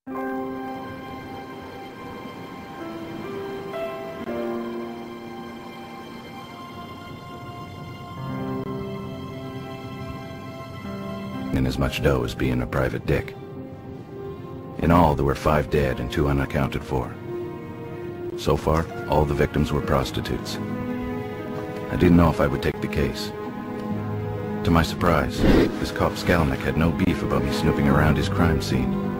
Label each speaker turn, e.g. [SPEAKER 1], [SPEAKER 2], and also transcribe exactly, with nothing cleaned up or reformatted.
[SPEAKER 1] In as much dough as being a private dick. In all, there were five dead and two unaccounted for. So far, all the victims were prostitutes. I didn't know if I would take the case. To my surprise, this cop Skalnick had no beef about me snooping around his crime scene.